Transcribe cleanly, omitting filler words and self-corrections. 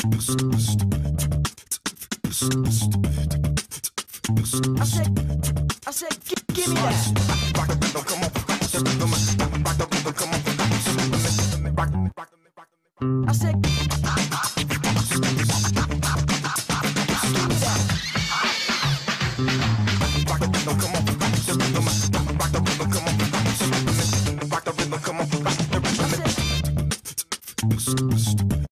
I said, give me that. Rock the rhythm, come on, rock the rhythm, rock the rhythm, come on, rock the rhythm, rock the rhythm. I said.